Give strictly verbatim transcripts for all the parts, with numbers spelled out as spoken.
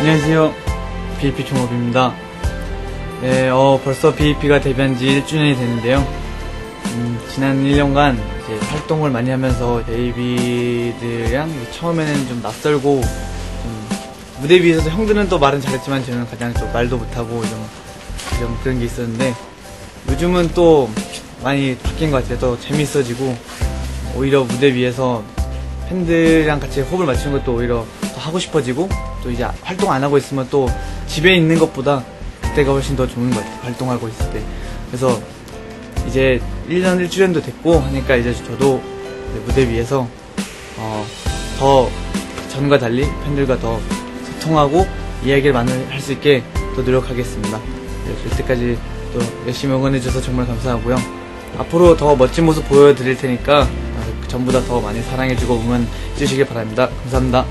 안녕하세요. 비에이피 종업입니다. 네, 어, 벌써 비에이피가 데뷔한 지 일 주년이 됐는데요. 음, 지난 일 년간 이제 활동을 많이 하면서 베이비들이랑 처음에는 좀 낯설고, 좀 무대 위에서 형들은 또 말은 잘했지만 저는 가장 좀 말도 못하고 좀, 좀 그런 게 있었는데, 요즘은 또 많이 바뀐 것 같아요. 더 재밌어지고, 오히려 무대 위에서 팬들이랑 같이 호흡을 맞추는 것도 오히려 더 하고 싶어지고, 또 이제 활동 안 하고 있으면 또 집에 있는 것보다 그때가 훨씬 더 좋은 것 같아요. 활동하고 있을 때. 그래서 이제 일 년 일 주년도 됐고 하니까 이제 저도 무대 위에서 어, 더 전과 달리 팬들과 더 소통하고 이야기를 많이 할 수 있게 더 노력하겠습니다. 그때까지 또 열심히 응원해줘서 정말 감사하고요. 앞으로 더 멋진 모습 보여드릴 테니까 전보다 더 많이 사랑해주고 응원해주시길 바랍니다. 감사합니다.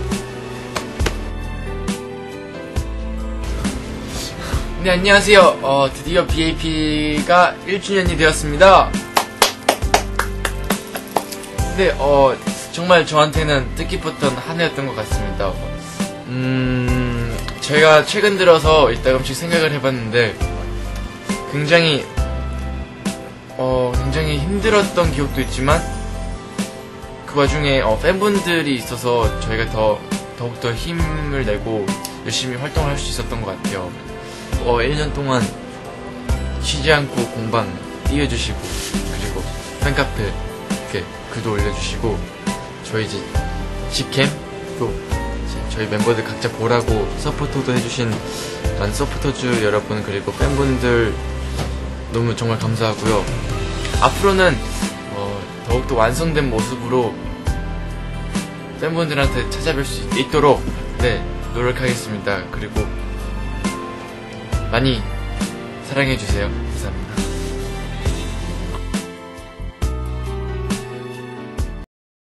네, 안녕하세요. 어, 드디어 비에이피가 일 주년이 되었습니다. 네, 어, 정말 저한테는 뜻깊었던 한 해였던 것 같습니다. 음, 제가 최근 들어서 이따금씩 생각을 해봤는데, 굉장히, 어, 굉장히 힘들었던 기억도 있지만, 그 와중에, 어, 팬분들이 있어서 저희가 더, 더욱더 힘을 내고 열심히 활동을 할 수 있었던 것 같아요. 어, 일 년 동안 쉬지 않고 공방 띄워주시고, 그리고 팬카페 이렇게 글도 올려주시고, 저희 이제 직캠도 저희 멤버들 각자 보라고 서포터도 해주신 난 서포터즈 여러분, 그리고 팬분들 너무 정말 감사하고요. 앞으로는 어, 더욱더 완성된 모습으로 팬분들한테 찾아뵐 수 있도록 네, 노력하겠습니다. 그리고 많이 사랑해주세요. 감사합니다.